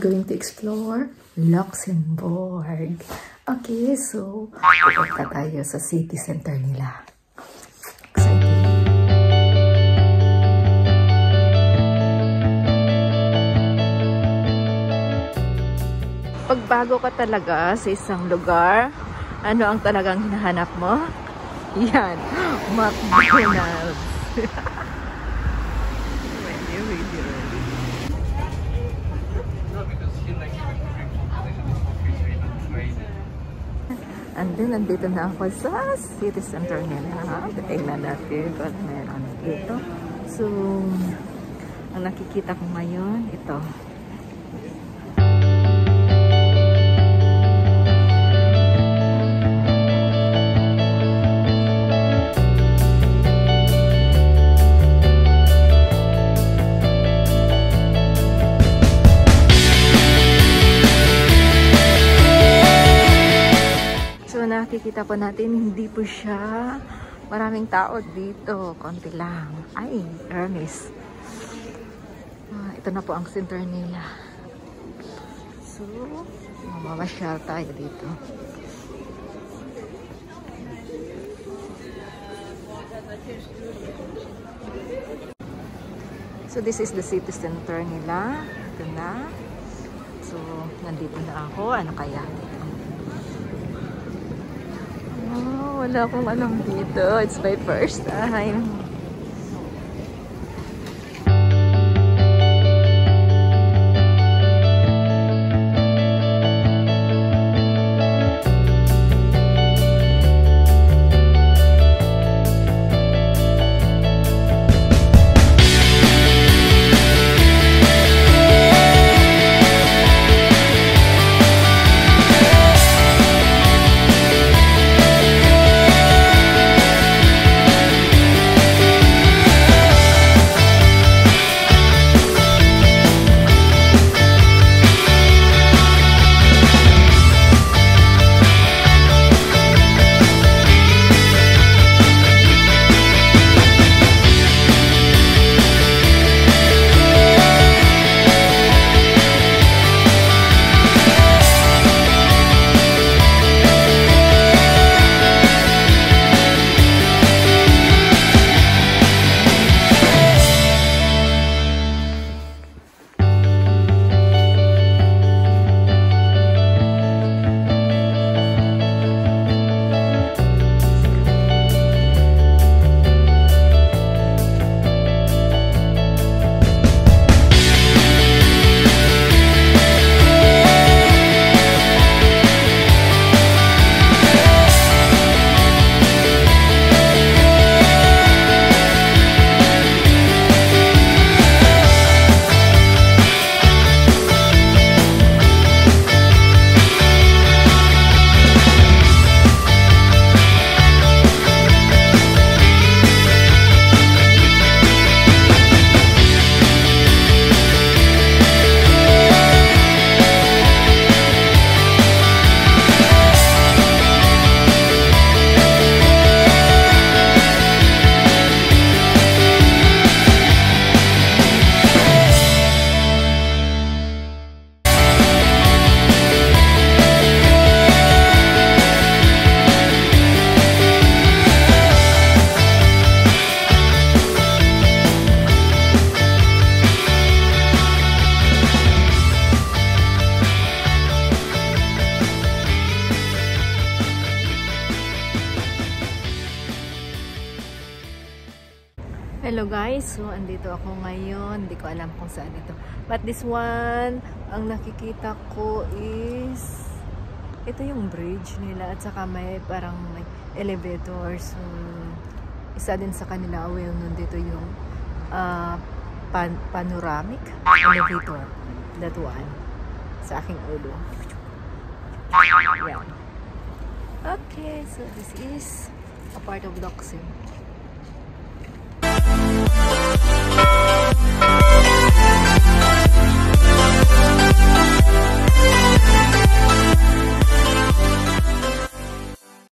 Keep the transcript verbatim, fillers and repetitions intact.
going to explore Luxembourg. Okay, so pupunta tayo sa city center nila. Exciting! Pagbago ka talaga sa isang lugar, ano ang talagang hinahanap mo? Yan, McDonald's. Really, really, really. And then, nandito na ako sa city center nila. Tingnan natin kung ano meron dito. So, ang nakikita ko ngayon, ito. Nakikita po natin, hindi po siya maraming tao dito. Konti lang. Ay, Hermes. Ah, ito na po ang center nila. So, mamasyal tayo dito. So, this is the city center nila. Ito na. So, nandito na ako. Ano kaya dito? Oh, wala akong alam dito. It's my first time. Hello guys, so andito ako ngayon. Hindi ko alam kung saan ito. But this one, ang nakikita ko is ito yung bridge nila at saka may parang may elevator. So, isa din sa kanila, well, nandito yung uh, pan panoramic elevator. That one. Sa aking ulo. Yeah. Okay, so this is a part of Luxembourg.